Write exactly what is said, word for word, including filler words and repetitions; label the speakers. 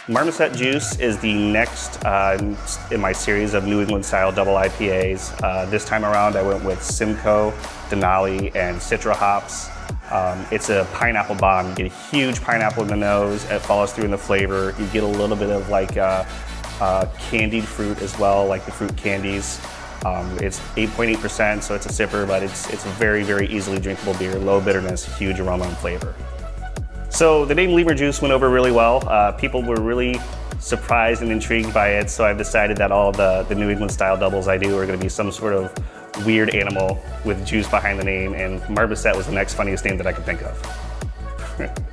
Speaker 1: Marmoset Juice is the next uh, in my series of New England style double I P As. Uh, this time around I went with Simcoe, Denali, and Citra hops. Um, it's a pineapple bomb. You get a huge pineapple in the nose, it follows through in the flavor. You get a little bit of like uh, uh, candied fruit as well, like the fruit candies. Um, it's eight point eight percent, so it's a sipper, but it's, it's a very, very easily drinkable beer. Low bitterness, huge aroma and flavor. So the name Lemur Juice went over really well. Uh, people were really surprised and intrigued by it, so I've decided that all the, the New England style doubles I do are going to be some sort of weird animal with juice behind the name, and Marmoset was the next funniest name that I could think of.